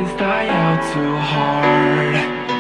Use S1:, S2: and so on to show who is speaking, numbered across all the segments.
S1: memories die out too hard.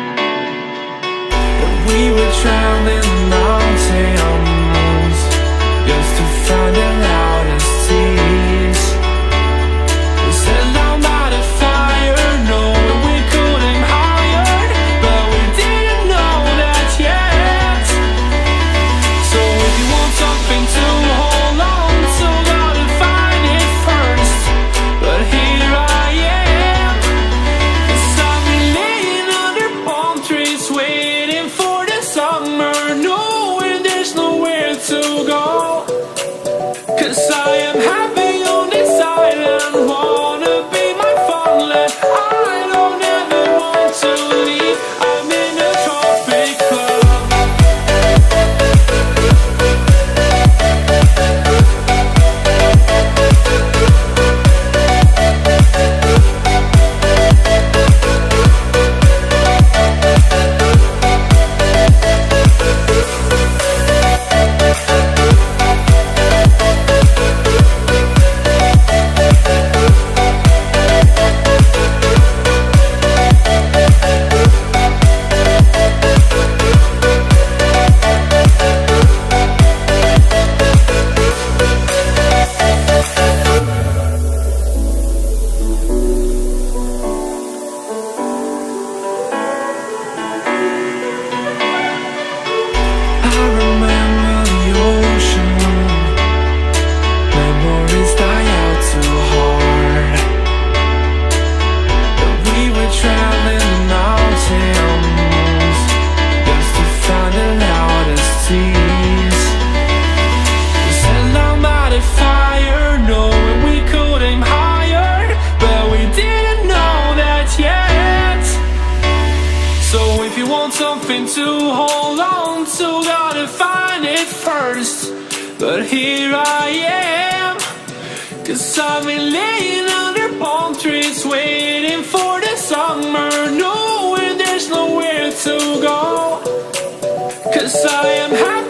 S1: But we were traveling the mountains just to find the loudest tears. We set down by the fire, knowing we could aim higher, but we didn't know that yet. So if you want something to hold on to, gotta find it first. But here I am, 'cause I've been laying under palm trees, waiting for the summer, knowing there's nowhere to go. 'Cause I am happy on this island, wanna be my farmland. I don't ever want to leave, I'm in a tropic club. I remember the ocean, memories die out too hard. But we were traveling the mountains just to find the loudest tears. We sat down by the fire, knowing we could aim higher, but we didn't know that yet. So if you want something to hold on to, gotta find it first. But here I am, 'cause I've been laying under palm trees, waiting for the summer, knowing there's nowhere to go. 'Cause I am happy